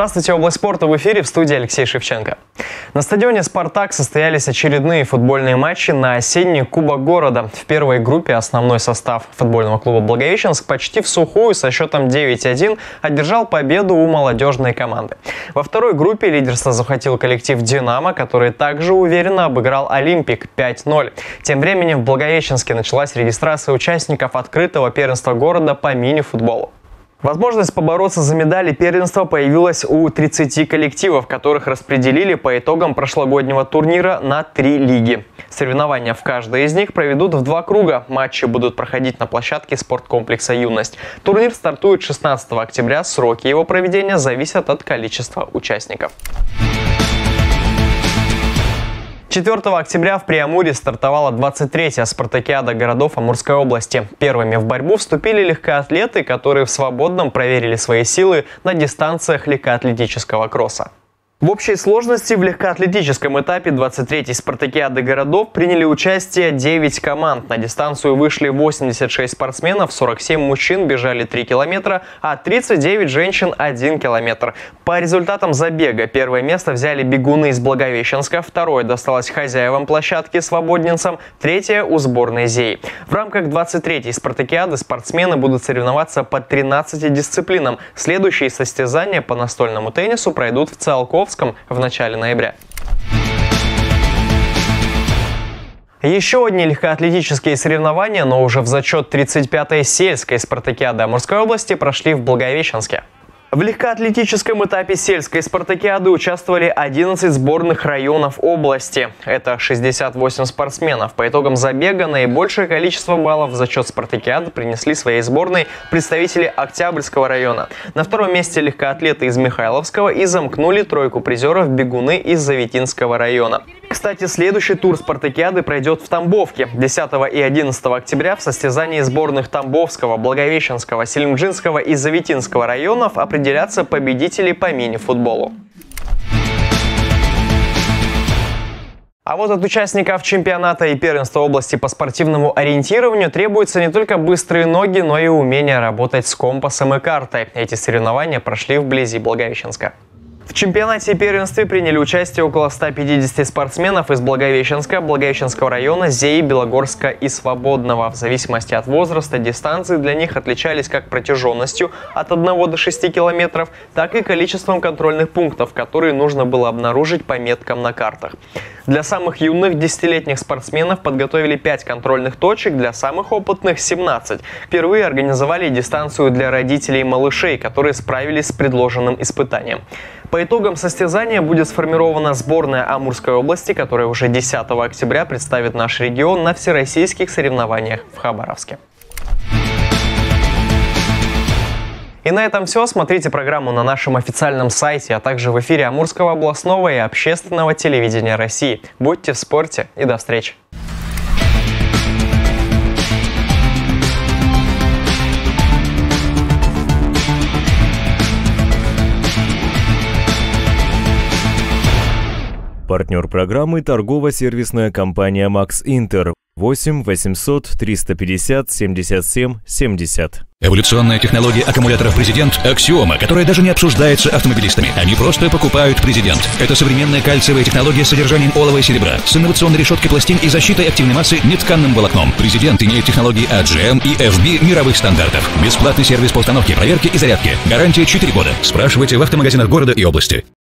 Здравствуйте, область спорта в эфире, в студии Алексей Шевченко. На стадионе «Спартак» состоялись очередные футбольные матчи на осенний Кубок города. В первой группе основной состав футбольного клуба «Благовещенск» почти в сухую со счетом 9-1 одержал победу у молодежной команды. Во второй группе лидерство захватил коллектив «Динамо», который также уверенно обыграл «Олимпик» 5-0. Тем временем в Благовещенске началась регистрация участников открытого первенства города по мини-футболу. Возможность побороться за медали первенства появилась у 30 коллективов, которых распределили по итогам прошлогоднего турнира на 3 лиги. Соревнования в каждой из них проведут в 2 круга. Матчи будут проходить на площадке спорткомплекса «Юность». Турнир стартует 16 октября. Сроки его проведения зависят от количества участников. 4 октября в Преамуре стартовала 23-я спартакиада городов Амурской области. Первыми в борьбу вступили легкоатлеты, которые в свободном проверили свои силы на дистанциях легкоатлетического кросса. В общей сложности в легкоатлетическом этапе 23-й спартакиады городов приняли участие 9 команд. На дистанцию вышли 86 спортсменов, 47 мужчин бежали 3 километра, а 39 женщин 1 километр. По результатам забега первое место взяли бегуны из Благовещенска, второе досталось хозяевам площадки свободненцам, третье у сборной ЗЕИ. В рамках 23-й спартакиады спортсмены будут соревноваться по 13 дисциплинам. Следующие состязания по настольному теннису пройдут в Циолковске в начале ноября. Еще одни легкоатлетические соревнования, но уже в зачет 35-й сельской спартакиады Амурской области прошли в Благовещенске. В легкоатлетическом этапе сельской спартакиады участвовали 11 сборных районов области. Это 68 спортсменов. По итогам забега наибольшее количество баллов за счет спартакиады принесли своей сборной представители Октябрьского района. На втором месте легкоатлеты из Михайловского и замкнули тройку призеров бегуны из Заветинского района. Кстати, следующий тур спартакиады пройдет в Тамбовке. 10 и 11 октября в состязании сборных Тамбовского, Благовещенского, Селимджинского и Заветинского районов определятся победители по мини-футболу. А вот от участников чемпионата и первенства области по спортивному ориентированию требуются не только быстрые ноги, но и умение работать с компасом и картой. Эти соревнования прошли вблизи Благовещенска. В чемпионате и первенстве приняли участие около 150 спортсменов из Благовещенска, Благовещенского района, ЗЕИ, Белогорска и Свободного. В зависимости от возраста дистанции для них отличались как протяженностью от 1 до 6 километров, так и количеством контрольных пунктов, которые нужно было обнаружить по меткам на картах. Для самых юных 10-летних спортсменов подготовили 5 контрольных точек, для самых опытных 17. Впервые организовали дистанцию для родителей и малышей, которые справились с предложенным испытанием. По итогам состязания будет сформирована сборная Амурской области, которая уже 10 октября представит наш регион на всероссийских соревнованиях в Хабаровске. И на этом все. Смотрите программу на нашем официальном сайте, а также в эфире Амурского областного и общественного телевидения России. Будьте в спорте и до встречи! Партнер программы – торгово-сервисная компания «Макс Интер». 8 800 350 77 70. Эволюционная технология аккумуляторов «Президент» – аксиома, которая даже не обсуждается автомобилистами. Они просто покупают «Президент». Это современная кальциевая технология с содержанием олова и серебра, с инновационной решеткой пластин и защитой активной массы нетканным волокном. «Президент» имеет технологии AGM и FB мировых стандартов. Бесплатный сервис по установке, проверке и зарядке. Гарантия 4 года. Спрашивайте в автомагазинах города и области.